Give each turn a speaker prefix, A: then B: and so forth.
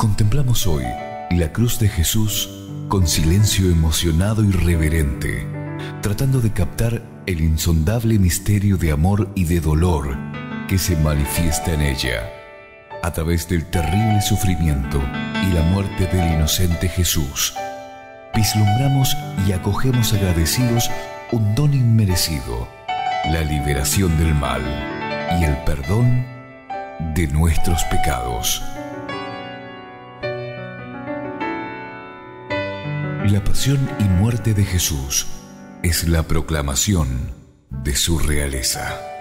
A: Contemplamos hoy la cruz de Jesús con silencio emocionado y reverente, tratando de captar el insondable misterio de amor y de dolor que se manifiesta en ella, a través del terrible sufrimiento y la muerte del inocente Jesús. Vislumbramos y acogemos agradecidos un don inmerecido, la liberación del mal y el perdón de nuestros pecados. La pasión y muerte de Jesús es la proclamación de su realeza.